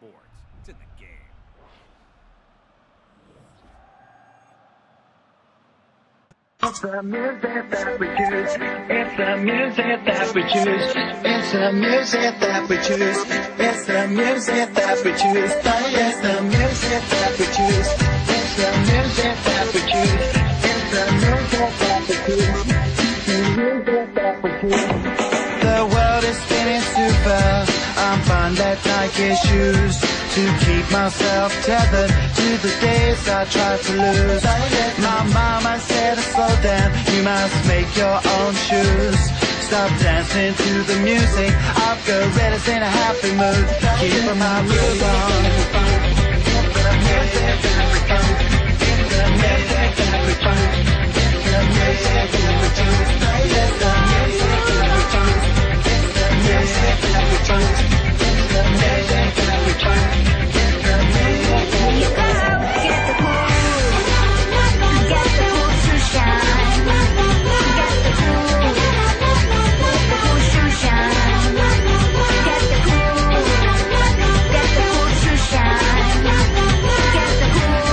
sports. It's in the game. It's the music that we choose. It's the music that we choose. It's the music that we choose. It's the music that we choose. It's the music that we choose. It's the music that we choose. It's the music that we choose. The music that we choose. The world is spinning super. I'm fond at Nike shoes to keep myself tethered to the days I tried to lose. My mama said, slow down, you must make your own shoes. Stop dancing to the music, I've got gorillas in a happy mood. Keep my groove on. The music that we choose. The music that we choose. The music that we choose. It's the music that we choose. The music that we choose. The music that we choose. The music that we choose. Get the cool, get the cool to shine. Get the cool to shine. Get the cool to shine. Get the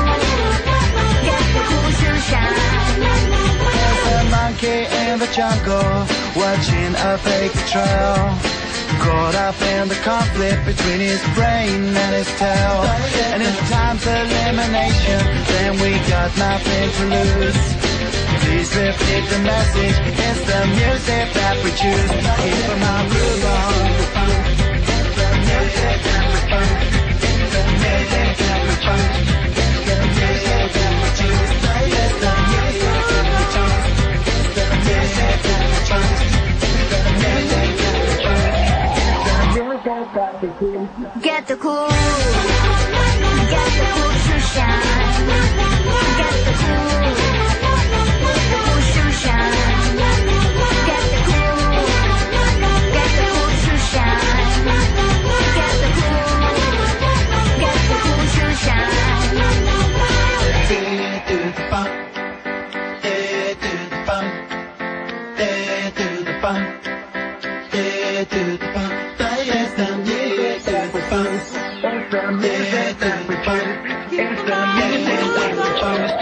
cool to shine. There's a monkey in the jungle, watching a paper trail. Caught up in the conflict between his brain and his tail. And if time's elimination, then we got nothing to lose. Please repeat the message, it's the music that we choose. Keep my groove on. It's the music that we choose. It's the music that we choose. It's the music that we choose. It's the music that we choose. It's the music that we choose. It's the music that we choose. Get the cool, get the cool to shine. Get the cool to shine. Get the cool to shine. Get the cool to shine. To the funk, to the funk, to the funk, to the funk. It's the music that we choose. It's the music that we choose. It's the music that we choose.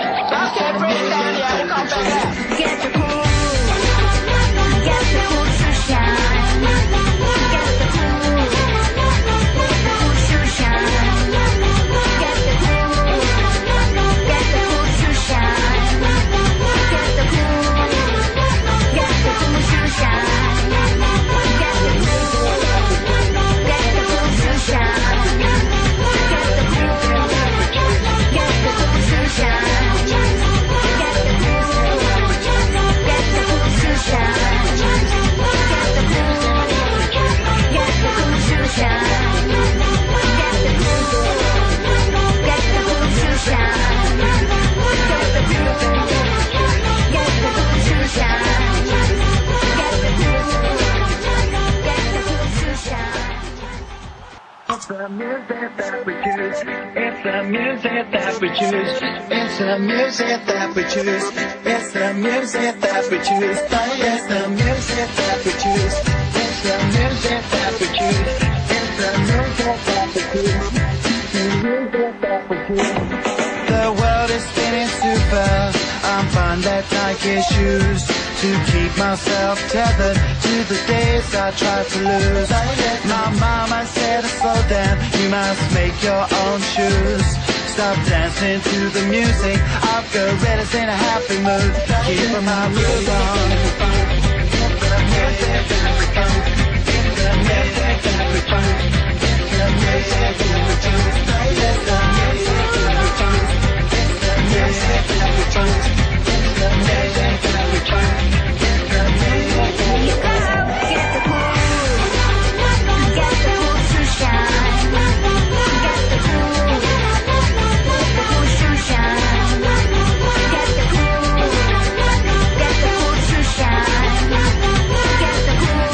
Get the cool to shine. Get the cool to shine. Get the cool to shine. Get the cool to shine. Get the It's the music that we choose. It's the music that we choose. It's the music that we choose. It's the music that we choose. It's the music that we choose. It's the music that we choose. It's the music that we choose. The music that we choose. The world is spinning super. I'm fond at Nike shoes to keep myself tethered to the days I tried to lose. My mama said, slow down, you must make your own shoes. Stop dancing to the music, I've got gorillas in a happy mood. Keep my groove on. The music that we choose. The music that we choose. The music that we choose. It's the music that we choose. The music that we choose. The music that we choose. The music that we choose. Get the cool to shine. Get the cool to shine. Get the cool to shine. Get the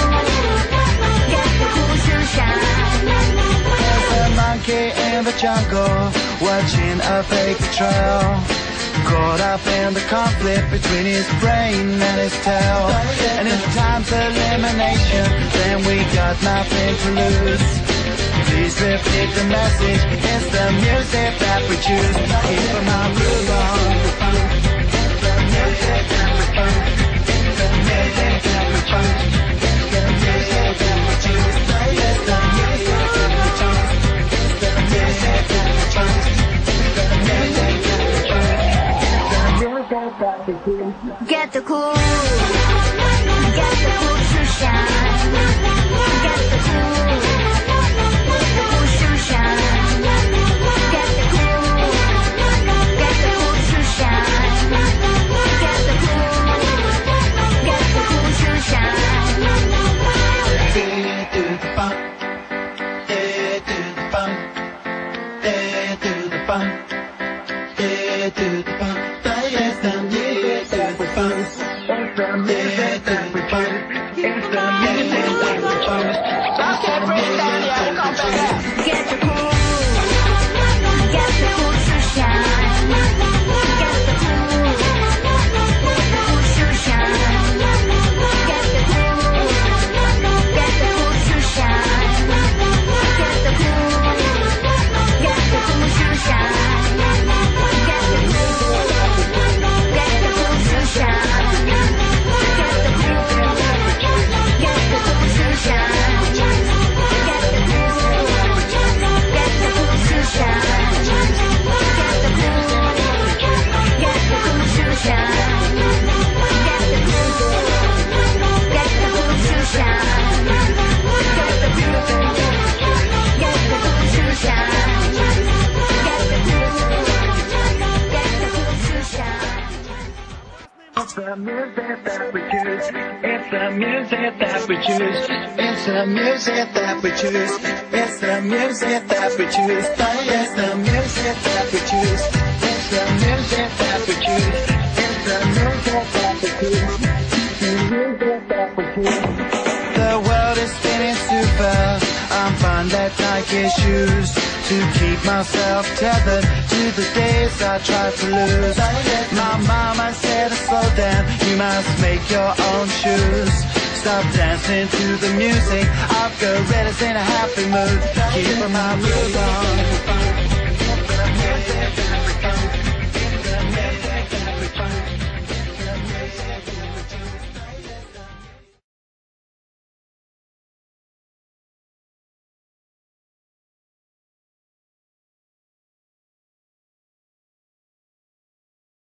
cool to shine. There's a monkey in the jungle, watching a paper trail. Caught up in the conflict between his brain and his tail. And if time's elimination, then we got nothing to lose. Please repeat the message. It's the music that we choose. Keep my groove on. It's the music that we choose. It's the music that we choose. It's the music that we choose. It's the music that we choose. It's the music that we choose. It's the music that we choose. It's the music that we choose. Get the cool. Get the cool to shine. Get the cool. The cool to shine. Get the cool. Get the cool to shine. Get the cool. Get the cool to shine. Day to the funk. Day to the funk. Day to the funk. Day to the funk. It's the music that we choose. It's the music that we choose. It's the music that we choose. Get the cool. Get the cool to shine. Get the cool. The cool to shine. Get the cool. Get the cool to shine. Get the cool. Get the cool to shine. Get the cool. Get the cool to shine. Get the cool. Get the cool to shine. Get the cool. Get the cool to shine. Get the cool. Get the cool to shine. Get the cool. Get the cool to shine. Get the cool. Get the cool to shine. Get the cool. Get the cool to shine. It's the music that we choose. It's the music that we choose. It's the music that we choose. It's the music that we choose. It's the music that we choose. It's the music that we choose. It's the music that we choose. The music that we choose. The world is spinning super. I'm fine that Nike shoes to keep myself tethered to the days I tried to lose. My mama said to slow down, you must make your own shoes. Stop dancing to the music of gorillas in a happy mood. Keep my groove on.